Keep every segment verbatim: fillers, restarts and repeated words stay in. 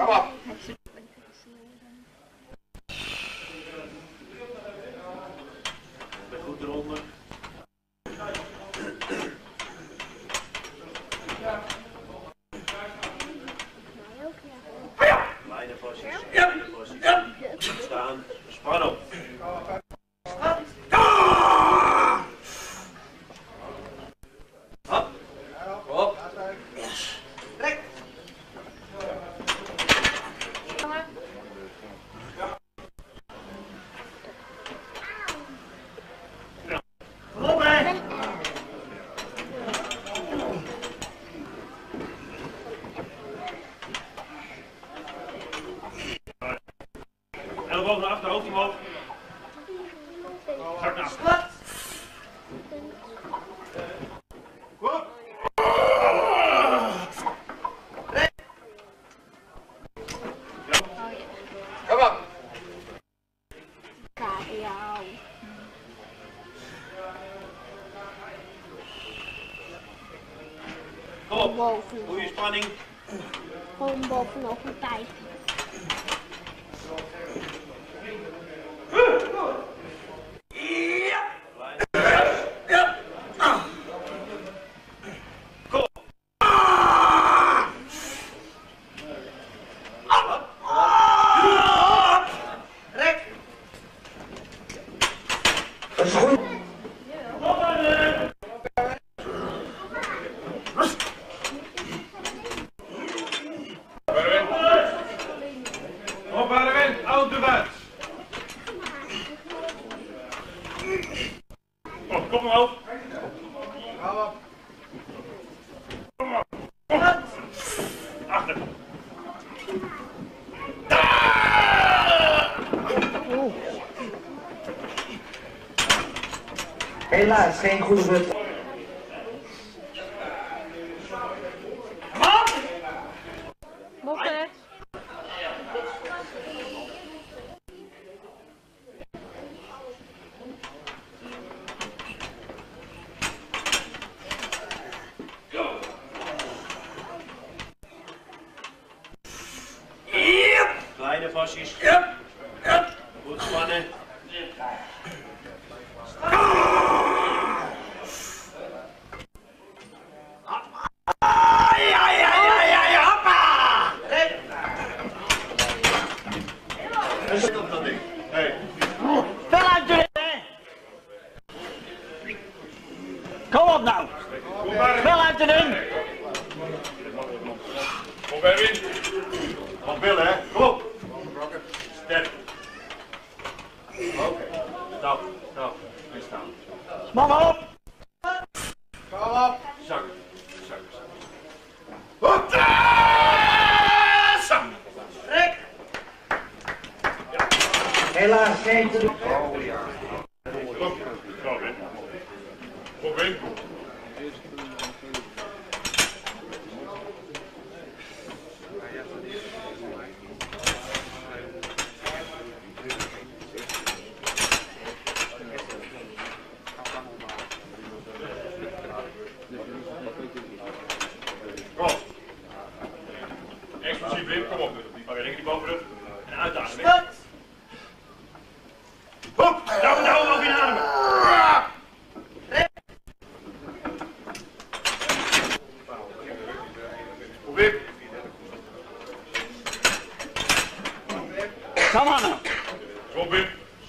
Kom op. Goed eronder. Kleine posities, kleine posities. Staan, span op. Hop. Hop. Trek. Kom hè. Elleboog naar achter, hoofd omhoog. Zak naar achter. Kom. Kom op. Kom op. Goeie spanning. Gewoon bovenop een tijd. Kom omhoog. Kom op. Achter. Helaas, geen goede rust. Moppen. Kleine vastjes. Goed spannen. Hey. Veel uit de ring! Kom op nou! Veel uit de ring! Kom Erwin. Van billen hè. Kom op. Sterk. Oké. Stap. Stap. En staan. Man op! Kom op. Zak. Zak. Zak. Zak. Trek. Helaas, geen goede rust. Oh ja. Kom. Kom in. Kom in. Kom. Explosief in, kom op. Pak je die bovenrug en uitademen. Hop, nou, nou, nog inademen. Probeer. Kom aan nou! Kom Wim.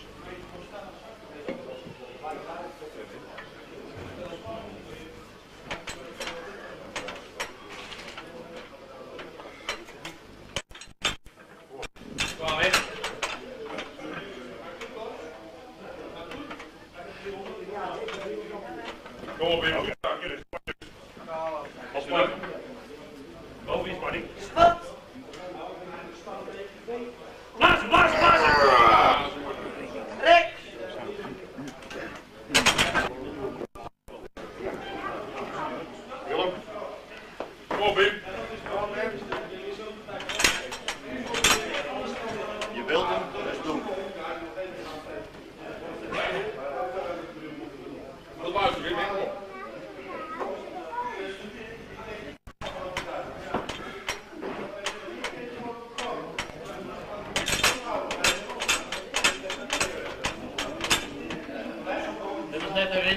Kom in. Kom op Wim. Als spanning. Boven die spanning. Blazen, blazen, blazen! Trek. Willem. Kom op Wim. Je wilt hem, dus doen. Wat buiten Wim, kom op. nog net erin.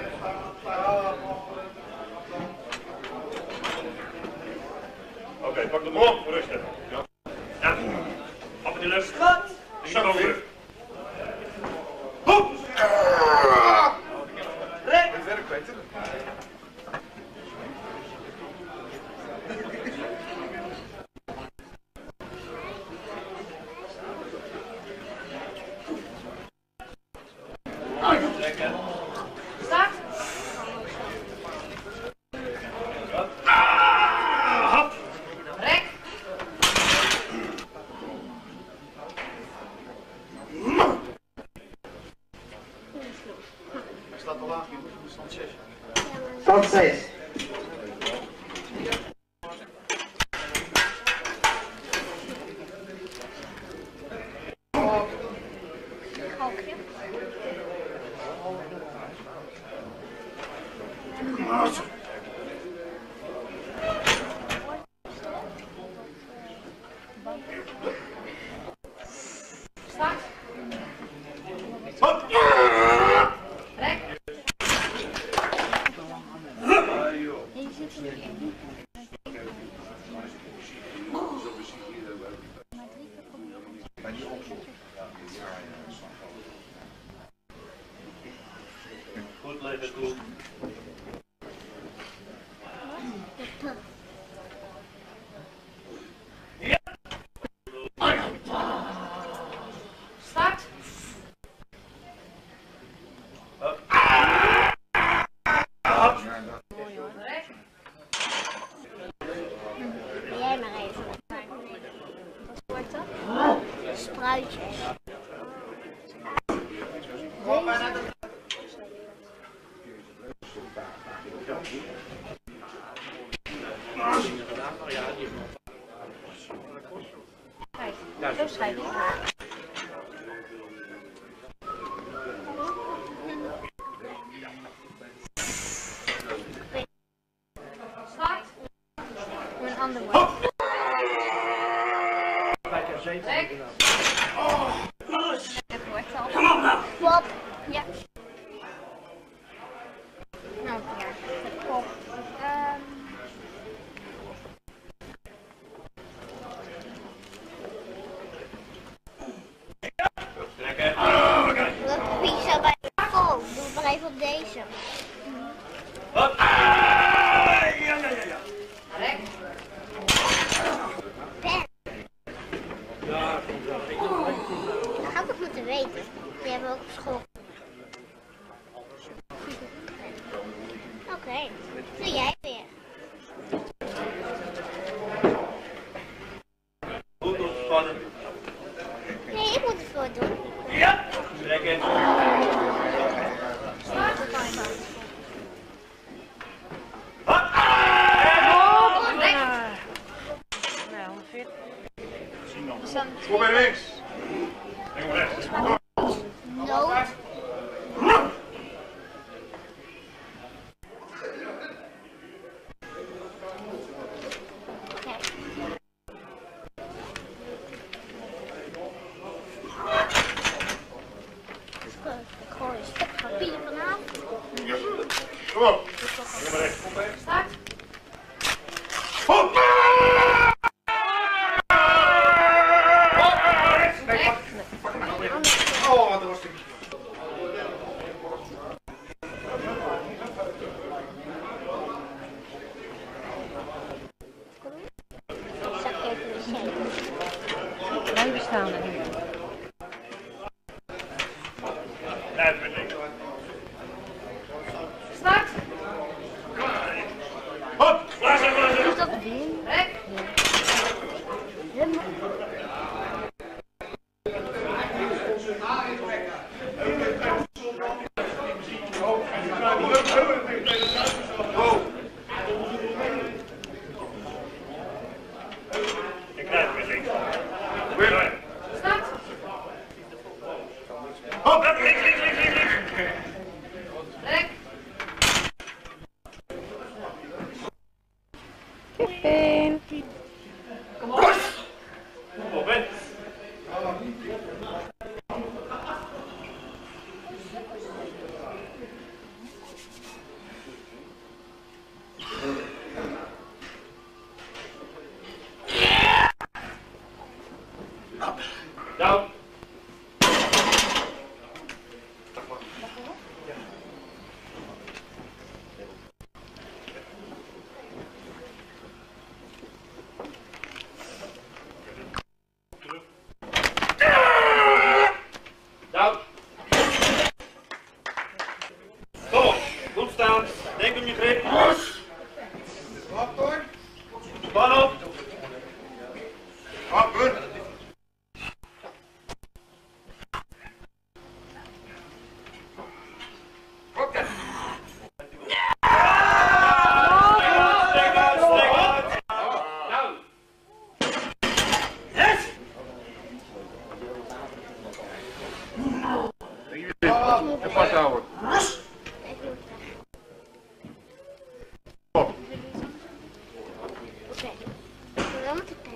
Oké, okay, pak de mond. Rustig. Ja. Ja. Op in de lucht. Wat? Zak over. Rek. Werk, Peter. Start. Rek. Hij staat al laag in stand zes. Stand zes. Kalkje. Start. Rek. Deze zit er in. Goed liggen, goed. Start. Rek. Jij maar even. Wat wordt dat? Spruitjes. Deze. Kijk, zo schrijf ik. Start. Doe een ander woord. Rek. Het wordt al. Pop. Ja. Nou ja, de pop. Um, Welke pizza bij de oh, doe maar even op deze. Wat? Ja, ja, ja, ja. Rek. Pen. Dat had ik moeten weten. Die hebben we ook op school. Oké, okay. Doe jij weer. Goed ontspannen. Nee, ik moet het voor doen. Ja. Trekken. Start. Dat kan ik wel. Wat? Rek. Nou, veertig. Kom bij links. En kom rechts. Noot. Kijk. Ik gooi een stuk papier vanaf. Kom op. Kom maar rechts. Start. Hop. Rek. Oh, wat was het? Ik zag even de zee. Wij bestaan er niet. Uit met links. Start. Hop. Blazen, blazen. Is dat erin? Rek. Ik krijg met links. Weer. Start. Hop. Links, links, links, links, links. moet En vasthouden. Op. Oké. Dan moet ik tellen.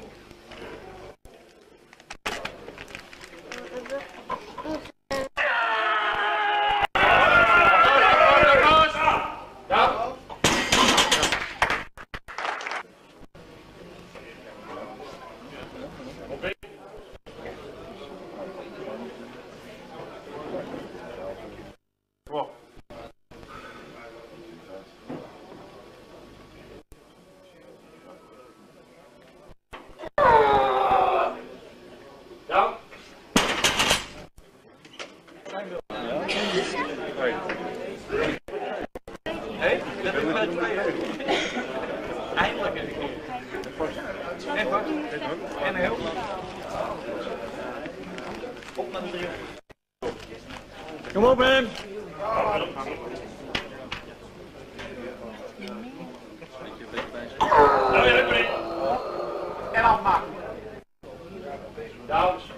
Ja. Kom op. Ja. Hé, dat is met twee. Eindelijk een keer. En wat? En heel. Op naar de drie. Kom op, hem! Nou, jij bent En afmaken. Dames.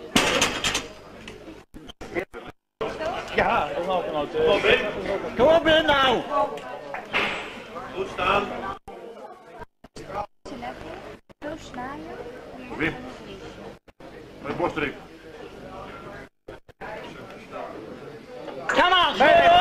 Ja, dat mag nou. Kom op, Wim. Kom op, in nou! Goed staan. Wim. Met de borstring. Come on, speel!